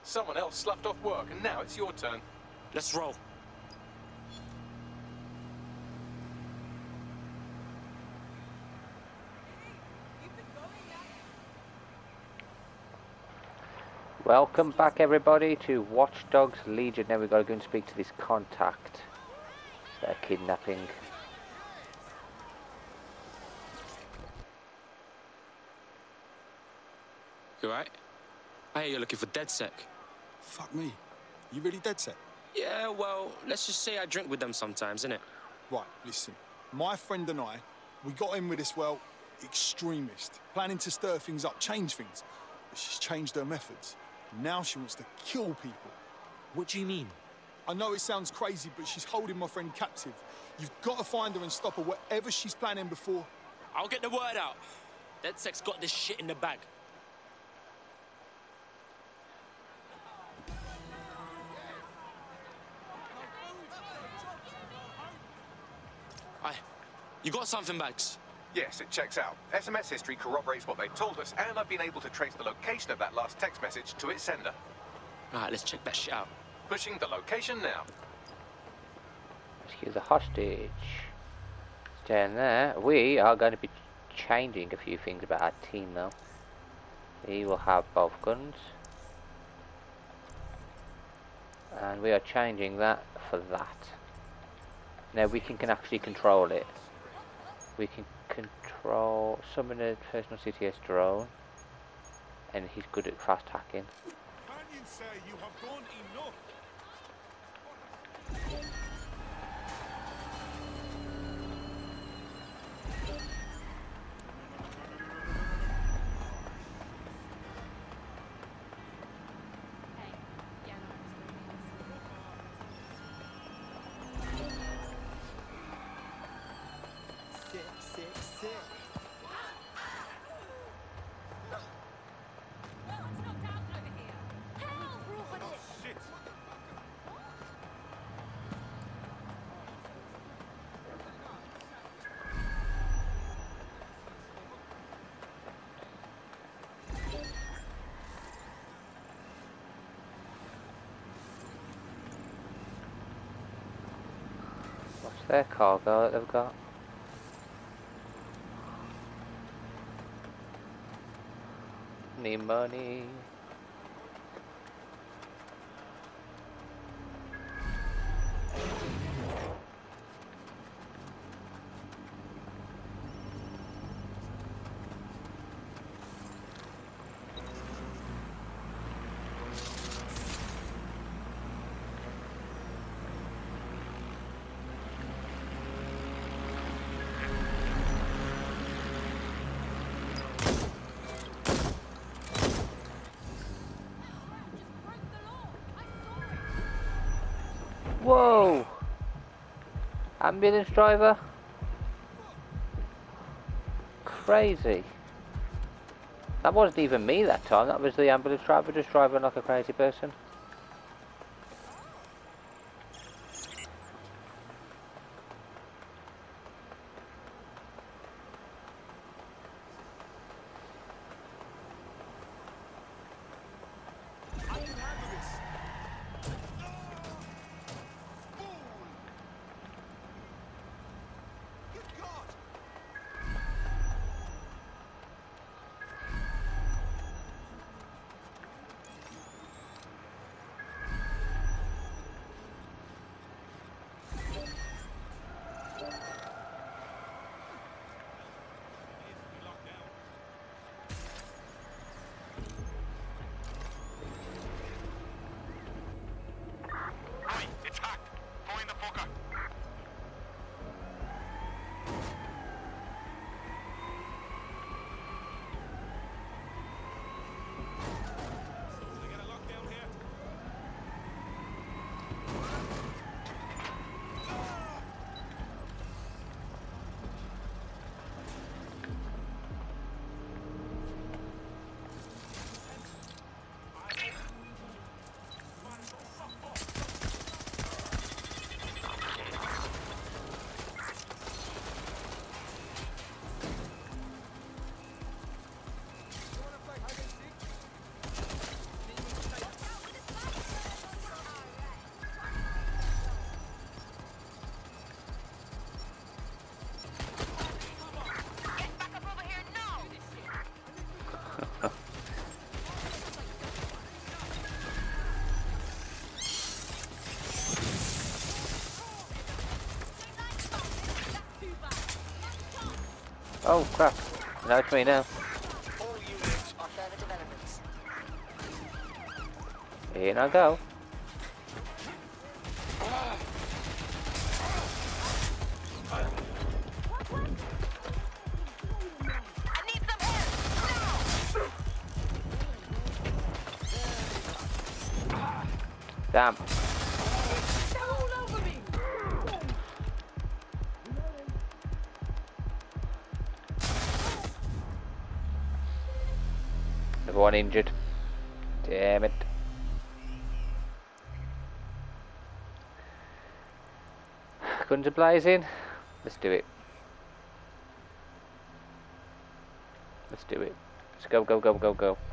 Someone else sloughed off work, and now it's your turn. Let's roll. Welcome back everybody to Watch Dogs Legion. Now we've got to go and speak to this contact. They're kidnapping. You alright? I hear you're looking for DedSec. Fuck me. You really DedSec? Yeah, well, let's just say I drink with them sometimes, innit? Right, listen. My friend and I, we got in with this, well, extremist. Planning to stir things up, change things. But she's changed her methods. Now she wants to kill people. What do you mean? I know it sounds crazy, but she's holding my friend captive. You've got to find her and stop her, whatever she's planning before. I'll get the word out. DedSec's got this shit in the bag. Aye. You got something, Bags? Yes, it checks out. SMS history corroborates what they told us, and I've been able to trace the location of that last text message to its sender. Alright, let's check that shit out. Pushing the location now. Rescue the hostage. Stand there. We are going to be changing a few things about our team though. He will have both guns. And we are changing that for that. Now we can actually control it. We can control summon a personal CTS drone, and he's good at fast hacking. Can you say you have done enough? What's their cargo that they've got? Need money. Whoa! Ambulance driver? Crazy. That wasn't even me that time, that was the ambulance driver just driving like a crazy person. Oh crap. No, it's me now. All units are further developments. In I go. I need some help! Damn. They're all over me! Another one injured. Damn it. Guns are blazing. Let's do it. Let's do it. Let's go, go, go, go, go.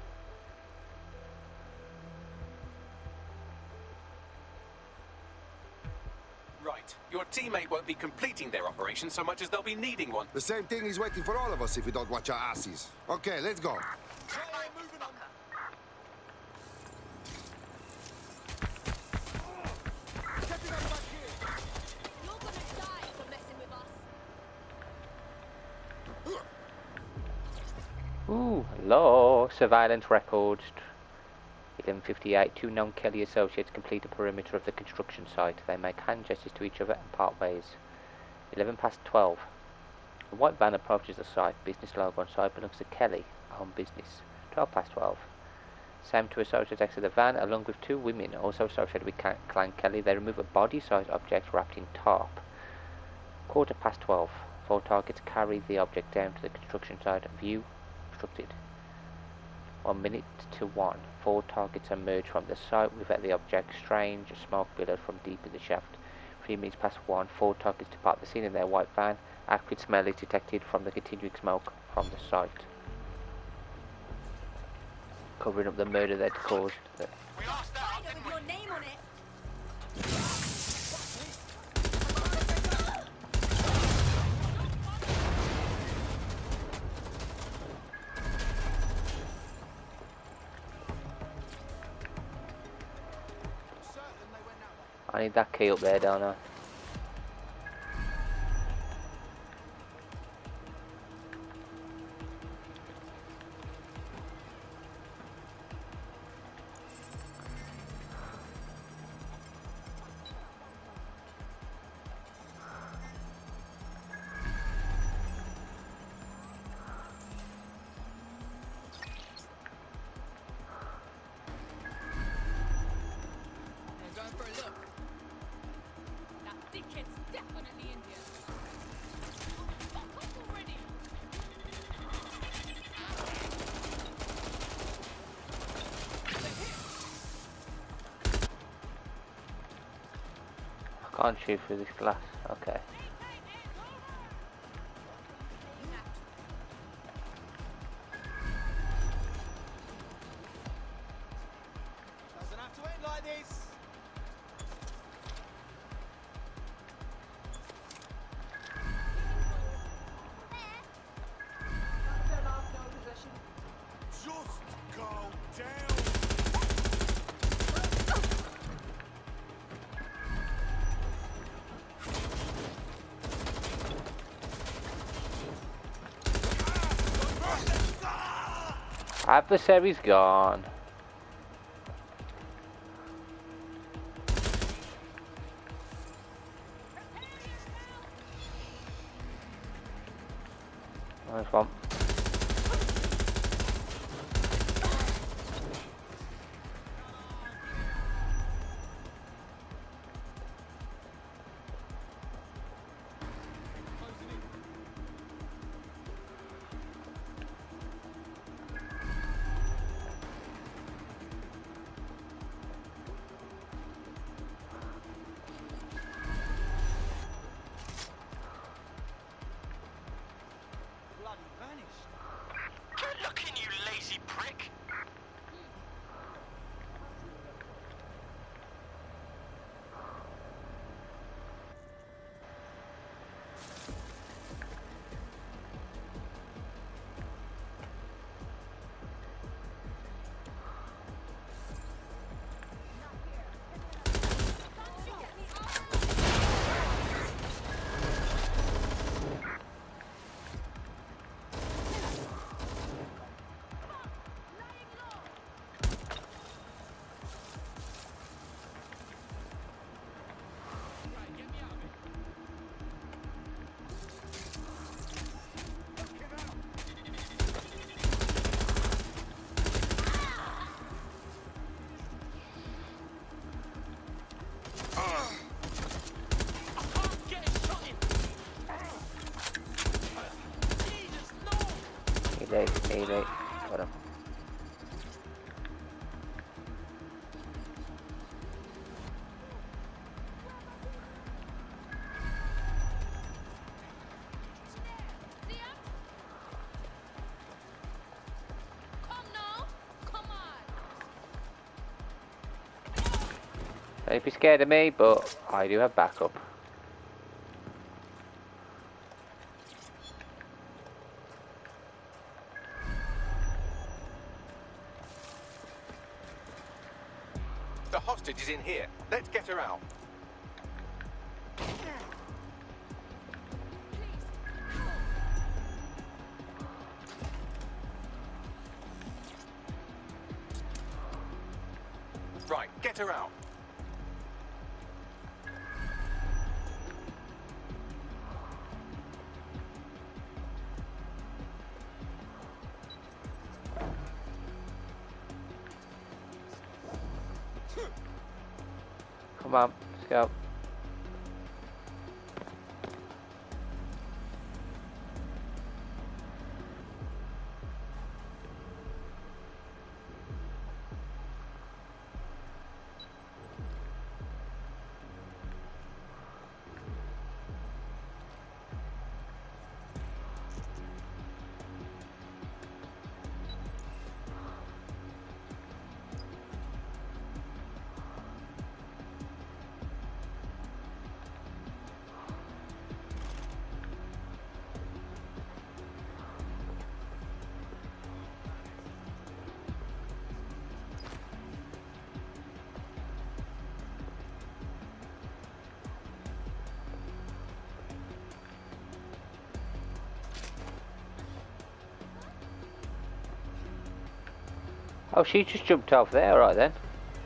Right. Your teammate won't be completing their operation so much as they'll be needing one. The same thing is waiting for all of us if we don't watch our asses. Okay, let's go. You're gonna die for messing with us. Ooh, hello. Surveillance records. 11:58. Two non-Kelly associates complete the perimeter of the construction site. They make hand gestures to each other and part ways. 11:12. A white van approaches the site. Business logo on site belongs to Kelly, home business. 12:12. Same two associates exit the van along with two women also associated with Clan Kelly. They remove a body-sized object wrapped in tarp. 12:15. 4 targets carry the object down to the construction site. View obstructed. 1 minute to 1. 4 targets emerge from the site without the object. Strange smoke billowed from deep in the shaft. 3 minutes past 1. 4 targets depart the scene in their white van. Acrid smell is detected from the continuing smoke from the site. Covering up the murder they'd caused. Spider with your name on it. I need that key up there, don't I? Going for a look. That dickhead's definitely in here. Fuck off already. I can't shoot through this glass. Okay. Doesn't have to end like this. Just go down. Adversary's gone. Nice one. Bloody van Melee. Got him. Don't be scared of me, but I do have backup. The hostage is in here. Let's get her out. Right, get her out. Come on, let's go. Oh, she just jumped off there, right then.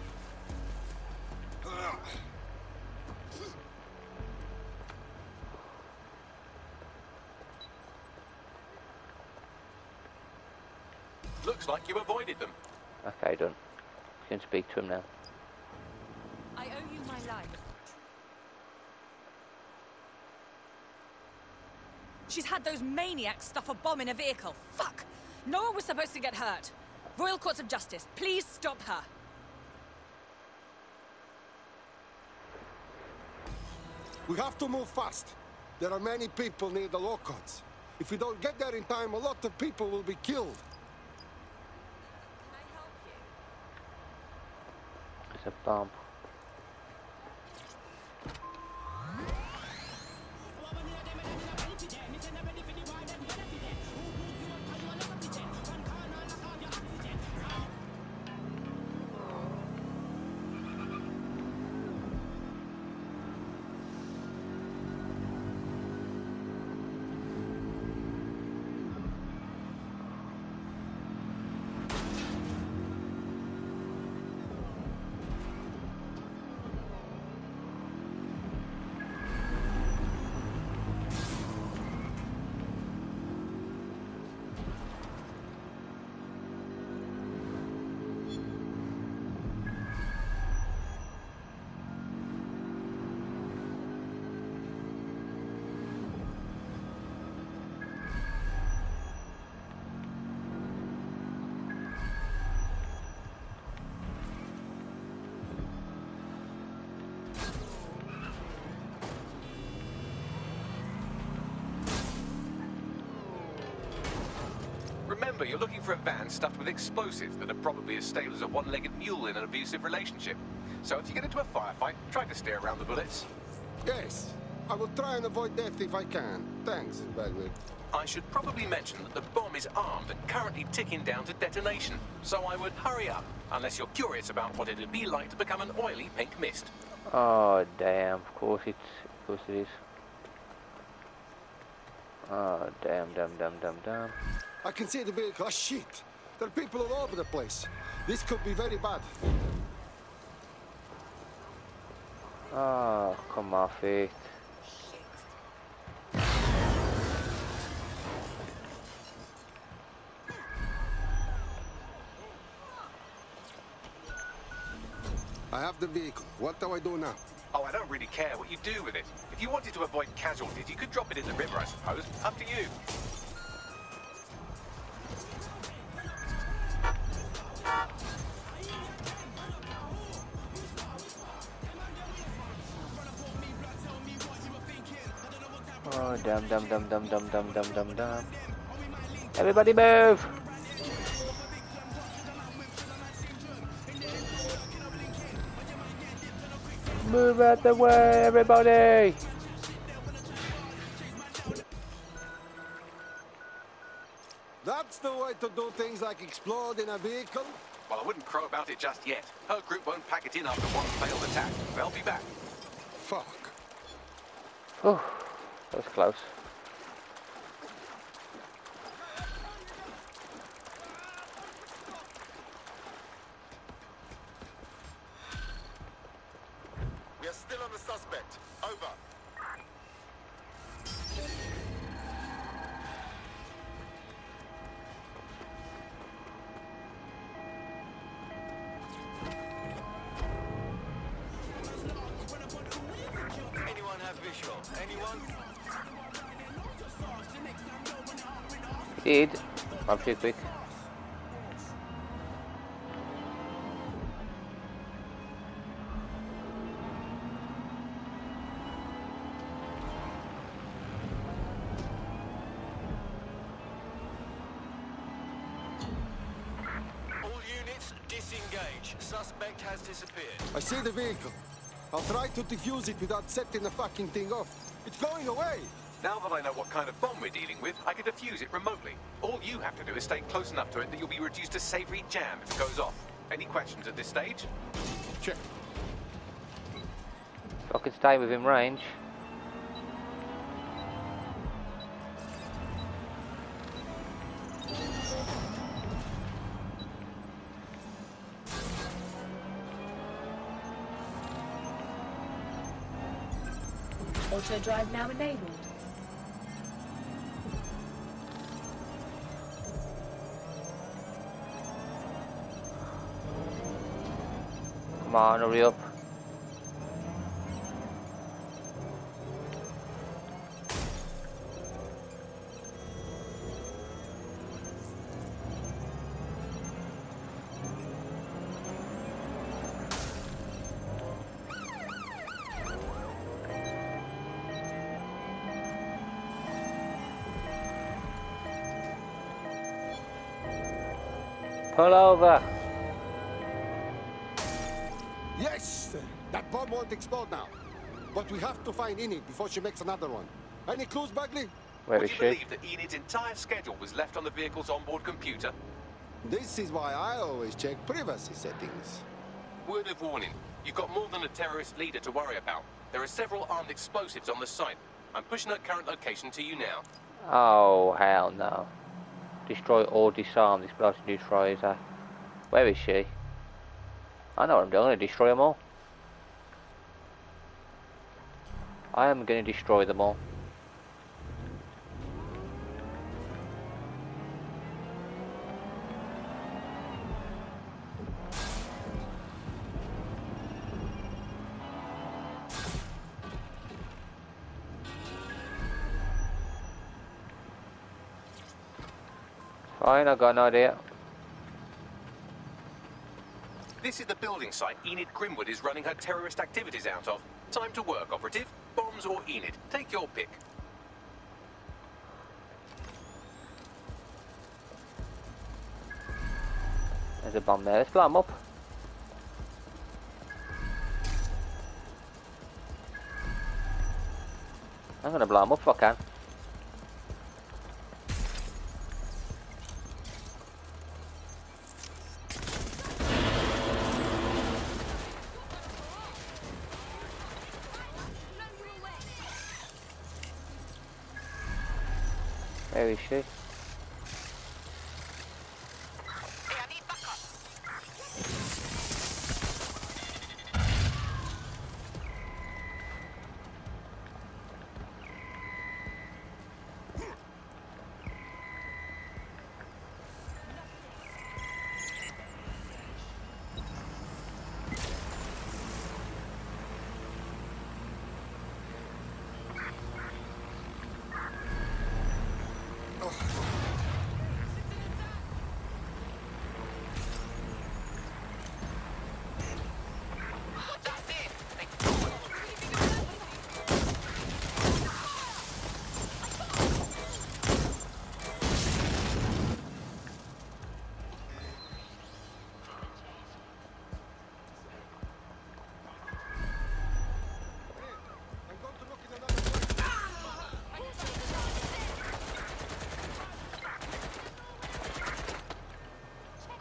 Looks like you avoided them. Okay, done. You can speak to him now. I owe you my life. She's had those maniacs stuff a bomb in a vehicle. Fuck! No one was supposed to get hurt. Royal Courts of Justice, please stop her. We have to move fast. There are many people near the lockups. If we don't get there in time, a lot of people will be killed. Can I help you? It's a bomb. Remember, you're looking for a van stuffed with explosives that are probably as stale as a one-legged mule in an abusive relationship. So if you get into a firefight, try to steer around the bullets. Yes, I will try and avoid death if I can. Thanks, Bagwell. I should probably mention that the bomb is armed and currently ticking down to detonation. So I would hurry up, unless you're curious about what it'd be like to become an oily pink mist. Oh damn! Of course it is. Oh damn! I can see the vehicle. Ah, shit! There are people all over the place. This could be very bad. Oh, come off it. I have the vehicle. What do I do now? Oh, I don't really care what you do with it. If you wanted to avoid casualties, you could drop it in the river, I suppose. Up to you. Oh, dum dum dum dum dum dum dum dum dum. Everybody move! Move out the way, everybody! That's the way to do things like explode in a vehicle? Well, I wouldn't crow about it just yet. Her group won't pack it in after one failed attack. They'll be back. Fuck. Oh, that was close. We are still on the suspect. Over. Anyone have visual? Anyone? Did. I'm too quick. All units, disengage. Suspect has disappeared. I see the vehicle. I'll try to defuse it without setting the fucking thing off. It's going away! Now that I know what kind of bomb we're dealing with, I can defuse it remotely. All you have to do is stay close enough to it that you'll be reduced to savory jam if it goes off. Any questions at this stage? Check. I can stay within range. Auto drive now enabled. Come on, hurry up. Pull over. Yes! That bomb won't explode now. But we have to find Enid before she makes another one. Any clues, Bagley? Where Would is you she? believe that Enid's entire schedule was left on the vehicle's onboard computer? This is why I always check privacy settings. Word of warning. You've got more than a terrorist leader to worry about. There are several armed explosives on the site. I'm pushing her current location to you now. Oh, hell no. Destroy or disarm the explosive neutralizer. Where is she? I know what I'm doing. I'm going to destroy them all. I am going to destroy them all. Fine, I've got an idea. This is the building site Enid Grimwood is running her terrorist activities out of. Time to work, operative. Bombs or Enid. Take your pick. There's a bomb there. Let's blow them up. I'm going to blow them up if I can. Where is she?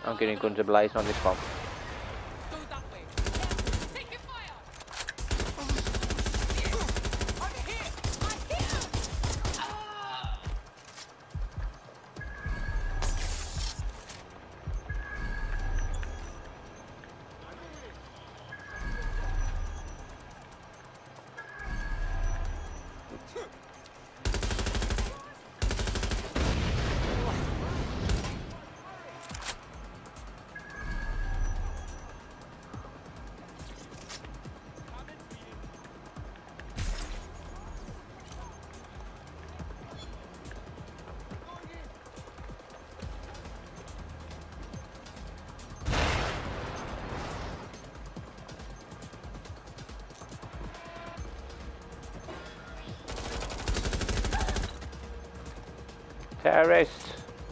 I'm getting guns ablazing on this one. Go that way. Take your fire. I'm here. I'm here. Terrorist!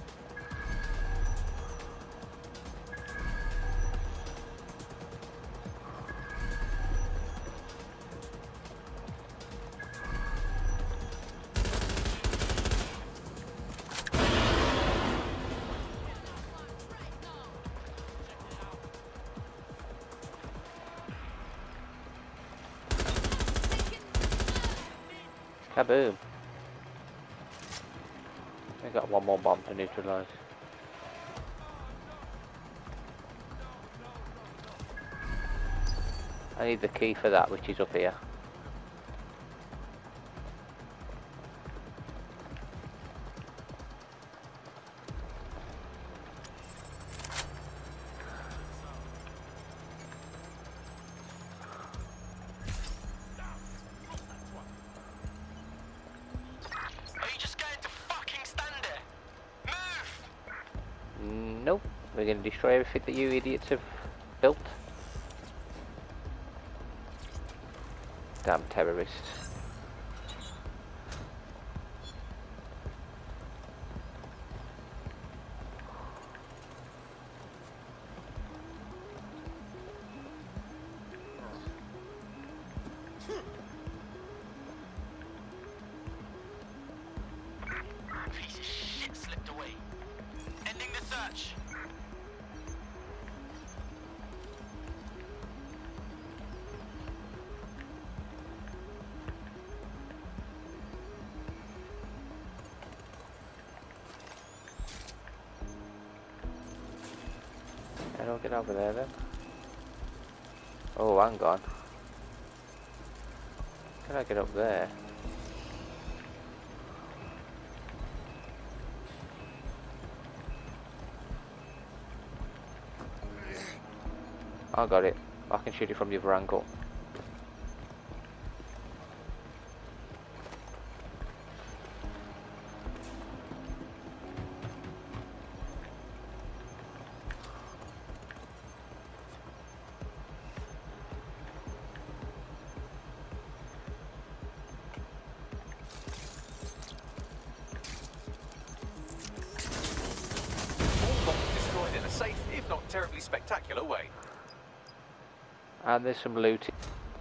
Kaboom! I got one more bomb to neutralise. I need the key for that, which is up here. Are you just going to fucking stand there? Move! Nope, we're going to destroy everything that you idiots have built. Damn terrorists. Piece of shit slipped away. Ending the search. I don't get over there then. Oh, hang on. Can I get up there? I got it. I can shoot it from the other angle. All bombs destroyed in a safe, if not terribly spectacular way. And there's some loot.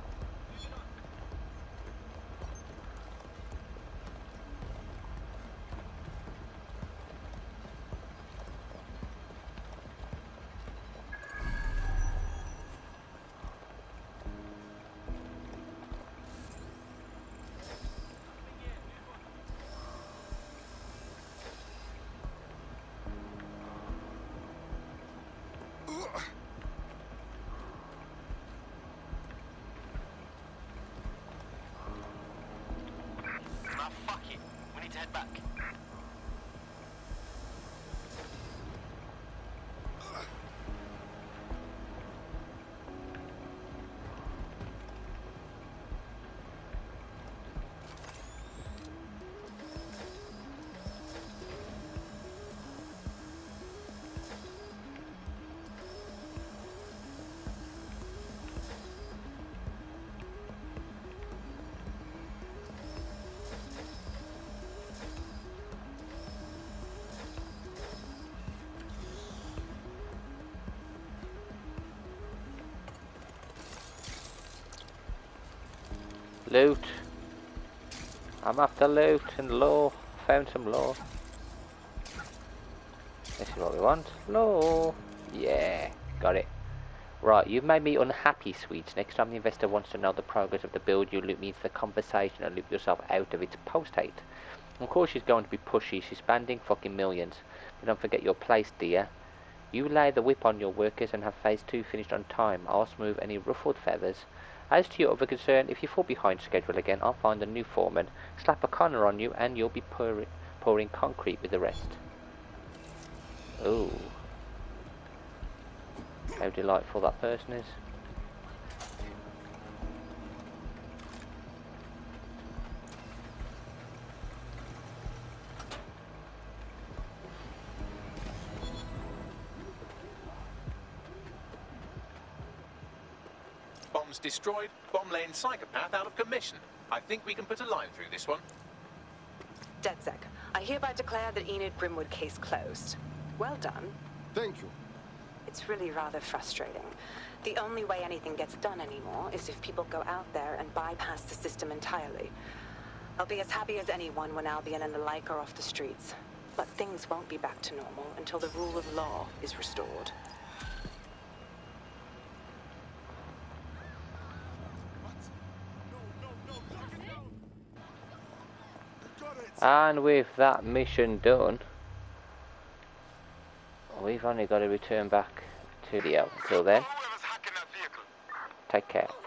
Now fuck it. We need to head back. Loot. I'm after loot and law. Found some law. This is what we want. Law. Yeah, got it. Right, you've made me unhappy, Sweets. Next time the investor wants to know the progress of the build, you loop me into the conversation and loop yourself out of its post-hate. Of course she's going to be pushy, she's spending fucking millions. But don't forget your place, dear. You lay the whip on your workers and have phase 2 finished on time. I'll smooth any ruffled feathers. As to your other concern, if you fall behind schedule again, I'll find a new foreman, slap a conner on you, and you'll be pouring concrete with the rest. Ooh. How delightful that person is. Bombs destroyed, bomb laying psychopath out of commission. I think we can put a line through this one. DedSec, I hereby declare the Enid Grimwood case closed. Well done. Thank you. It's really rather frustrating. The only way anything gets done anymore is if people go out there and bypass the system entirely. I'll be as happy as anyone when Albion and the like are off the streets. But things won't be back to normal until the rule of law is restored. And with that mission done, we've only got to return back to the L. Until then, take care.